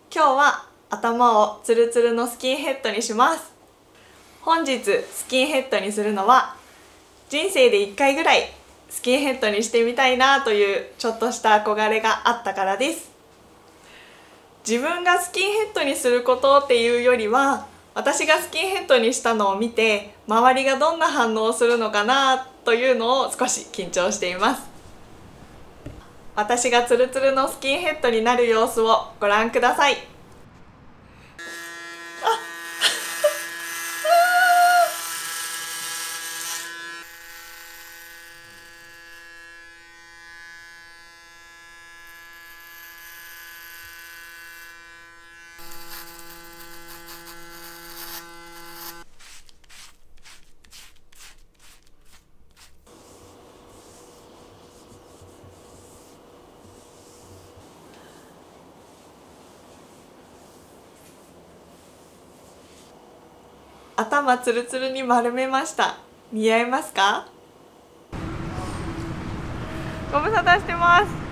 今日は頭をツルツルのスキンヘッドにします。本日スキンヘッドにするのは人生で1回ぐらいスキンヘッドにしてみたいなというちょっとした憧れがあったからです。自分がスキンヘッドにすることっていうよりは、私がスキンヘッドにしたのを見て周りがどんな反応をするのかなというのを少し緊張しています。私がツルツルのスキンヘッドになる様子をご覧ください。頭ツルツルに丸めました。似合いますか？ご無沙汰してます。